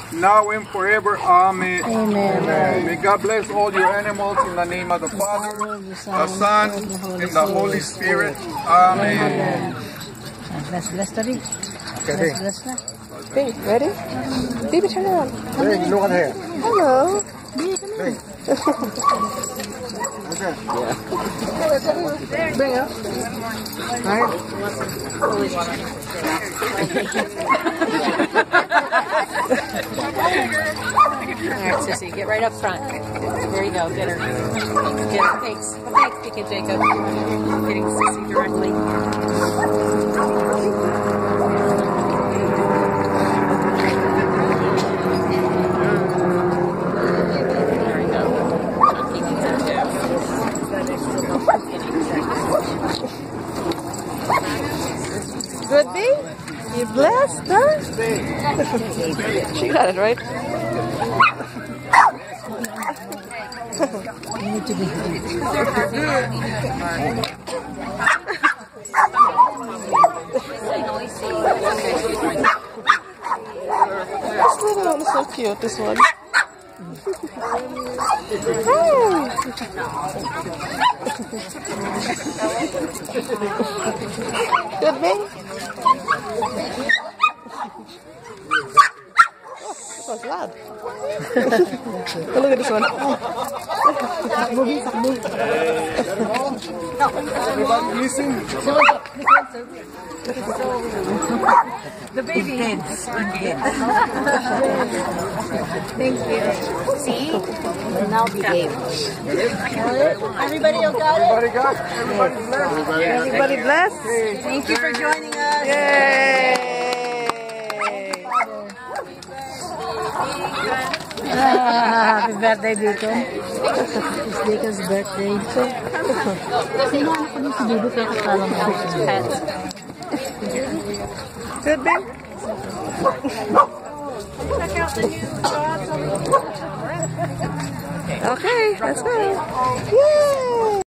now and forever. Amen. Amen. May God bless all your animals in the name of the Father, the Son, and the Holy Spirit. Amen. Bless the bee. Okay, Bless na. Bee, ready? Baby, turn around. Hey, look at here. Hello. Bee, come here. Okay. Bring up. Alright. Alright, Sissy, get right up front. There you go, get her. Get her. Thanks. Thanks, Dick and Jacob. Getting Sissy directly. There we go. Chunky needs it too. Good, Bee? You blessed, huh? She got it right. This little one is so cute, this one. Good, Bee? That was loud. Oh, look at this one. Everybody listen. The baby heads. Thanks, baby. See? Now behave. Everybody got it? Everybody got it? Everybody blessed? Everybody blessed? Thank you for joining us. Yay! Happy birthday, Deacon. It's Deacon's birthday. Sino anak ko din si Bibi kaya kasama mo ako sa pet? Good, Bee? Check out the new dogs on the Okay, let's go. Yay!